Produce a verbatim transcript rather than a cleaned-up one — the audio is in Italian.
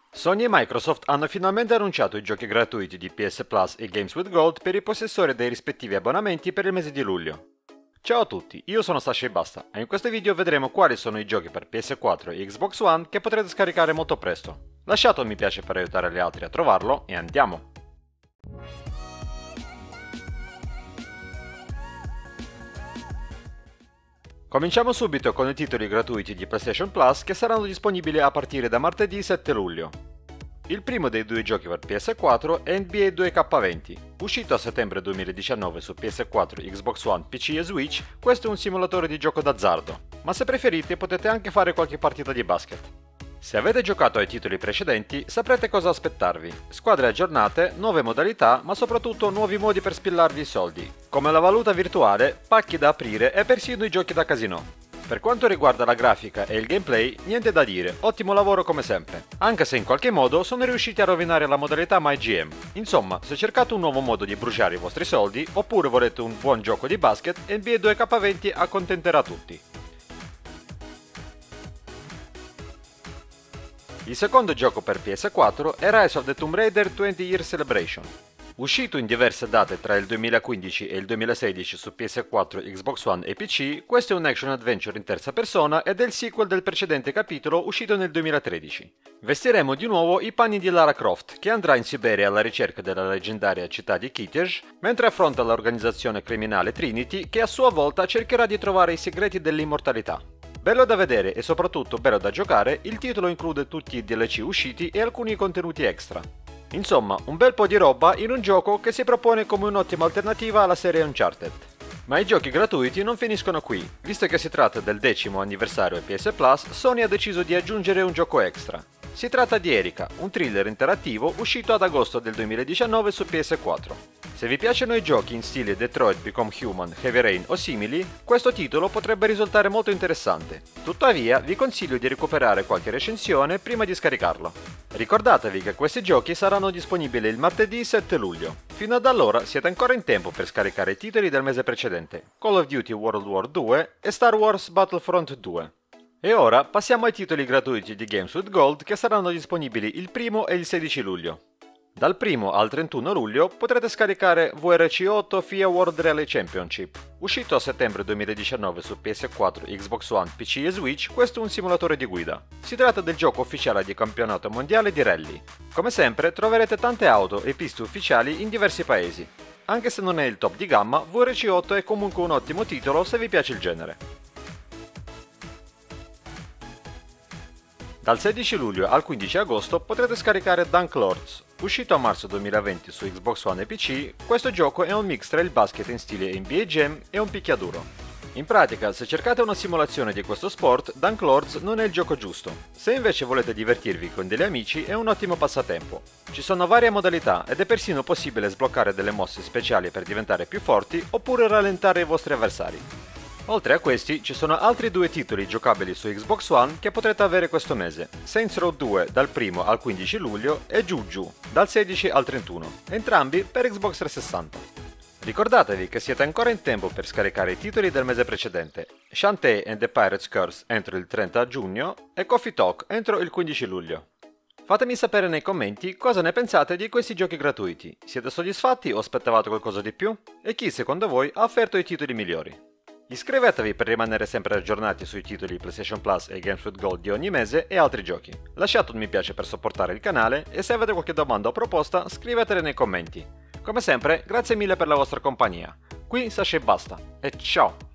Sony e Microsoft hanno finalmente annunciato i giochi gratuiti di P S Plus e Games with Gold per i possessori dei rispettivi abbonamenti per il mese di luglio. Ciao a tutti, io sono Sasha e Basta e in questo video vedremo quali sono i giochi per P S quattro e Xbox One che potrete scaricare molto presto. Lasciate un mi piace per aiutare gli altri a trovarlo e andiamo! Cominciamo subito con i titoli gratuiti di PlayStation Plus che saranno disponibili a partire da martedì sette luglio. Il primo dei due giochi per P S quattro è N B A due K venti. Uscito a settembre duemiladiciannove su P S quattro, Xbox One, P C e Switch, questo è un simulatore di gioco d'azzardo, ma se preferite potete anche fare qualche partita di basket. Se avete giocato ai titoli precedenti saprete cosa aspettarvi: squadre aggiornate, nuove modalità, ma soprattutto nuovi modi per spillarvi i soldi, come la valuta virtuale, pacchi da aprire e persino i giochi da casino. Per quanto riguarda la grafica e il gameplay, niente da dire, ottimo lavoro come sempre, anche se in qualche modo sono riusciti a rovinare la modalità MyGM. Insomma, se cercate un nuovo modo di bruciare i vostri soldi, oppure volete un buon gioco di basket, N B A due K venti accontenterà tutti. Il secondo gioco per P S quattro è Rise of the Tomb Raider venti Year Celebration. Uscito in diverse date tra il duemilaquindici e il duemilasedici su P S quattro, Xbox One e P C, questo è un action adventure in terza persona ed è il sequel del precedente capitolo uscito nel duemilatredici. Vestiremo di nuovo i panni di Lara Croft, che andrà in Siberia alla ricerca della leggendaria città di Kitezh, mentre affronta l'organizzazione criminale Trinity, che a sua volta cercherà di trovare i segreti dell'immortalità. Bello da vedere e soprattutto bello da giocare, il titolo include tutti i D L C usciti e alcuni contenuti extra. Insomma, un bel po' di roba in un gioco che si propone come un'ottima alternativa alla serie Uncharted. Ma i giochi gratuiti non finiscono qui. Visto che si tratta del decimo anniversario P S Plus, Sony ha deciso di aggiungere un gioco extra. Si tratta di Erika, un thriller interattivo uscito ad agosto del duemiladiciannove su P S quattro. Se vi piacciono i giochi in stile Detroit Become Human, Heavy Rain o simili, questo titolo potrebbe risultare molto interessante. Tuttavia, vi consiglio di recuperare qualche recensione prima di scaricarlo. Ricordatevi che questi giochi saranno disponibili il martedì sette luglio. Fino ad allora siete ancora in tempo per scaricare i titoli del mese precedente: Call of Duty World War due e Star Wars Battlefront due. E ora passiamo ai titoli gratuiti di Games with Gold che saranno disponibili il primo e il sedici luglio. Dal primo al trentuno luglio potrete scaricare V R C otto F I A World Rally Championship. Uscito a settembre duemiladiciannove su P S quattro, Xbox One, P C e Switch, questo è un simulatore di guida. Si tratta del gioco ufficiale di campionato mondiale di rally. Come sempre troverete tante auto e piste ufficiali in diversi paesi. Anche se non è il top di gamma, V R C otto è comunque un ottimo titolo se vi piace il genere. Dal sedici luglio al quindici agosto potrete scaricare Dunk Lords. Uscito a marzo duemilaventi su Xbox One e P C, questo gioco è un mix tra il basket in stile N B A Jam e un picchiaduro. In pratica, se cercate una simulazione di questo sport, Dunk Lords non è il gioco giusto. Se invece volete divertirvi con degli amici, è un ottimo passatempo. Ci sono varie modalità ed è persino possibile sbloccare delle mosse speciali per diventare più forti oppure rallentare i vostri avversari. Oltre a questi ci sono altri due titoli giocabili su Xbox One che potrete avere questo mese: Saints Row due dal primo al quindici luglio e Juju dal sedici al trentuno, entrambi per Xbox trecentosessanta. Ricordatevi che siete ancora in tempo per scaricare i titoli del mese precedente: Shantae and the Pirate's Curse entro il trenta giugno e Coffee Talk entro il quindici luglio. Fatemi sapere nei commenti cosa ne pensate di questi giochi gratuiti. Siete soddisfatti o aspettavate qualcosa di più? E chi secondo voi ha offerto i titoli migliori? Iscrivetevi per rimanere sempre aggiornati sui titoli PlayStation Plus e Games with Gold di ogni mese e altri giochi. Lasciate un mi piace per supportare il canale e se avete qualche domanda o proposta scrivetele nei commenti. Come sempre, grazie mille per la vostra compagnia. Qui Sasha e Basta, e ciao!